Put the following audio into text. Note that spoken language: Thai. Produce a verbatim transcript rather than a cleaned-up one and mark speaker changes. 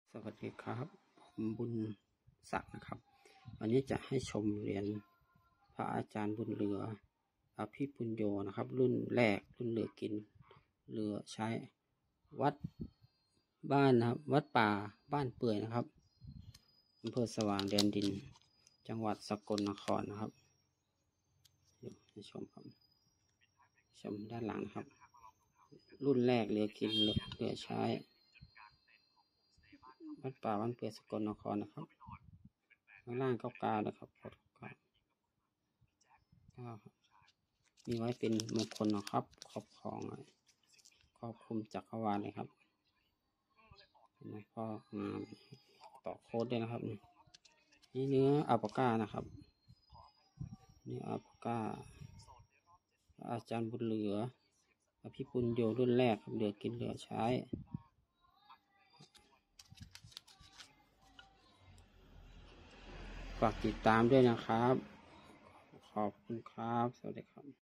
Speaker 1: สวัสดีครับผมบุญศักดิ์นะครับวันนี้จะให้ชมเหรียญพระอาจารย์บุญเหลืออภิปุญโญนะครับรุ่นแรกรุ่นเหลือกินเหลือใช้วัดบ้านนะครับวัดป่าบ้านเปื่อยนะครับอำเภอสว่างแดนดินจังหวัดสกลนครนะครับเดี๋ยวให้ชมครับชมด้านหลังครับรุ่นแรกเหลือกินเหลือเหลือใช้วัดป่าบ้านเปื่อยสกลนครนะครับข้างล่างเก้าเก้านะครับกดเก้าเก้าครับมีไว้เป็นมงคลนะครับครอบครองครอบคลุมจักรวาลเลยครับแล้วก็งามต่อโค้ดด้วยนะครับนี่เนื้ออัลปาก้านะครับนี่อัลปาก้าอาจารย์บุญเหลืออภิปุญโญรุ่นแรกครับเหลือกินเหลือใช้ฝากติดตามด้วยนะครับขอบคุณครับสวัสดีครับ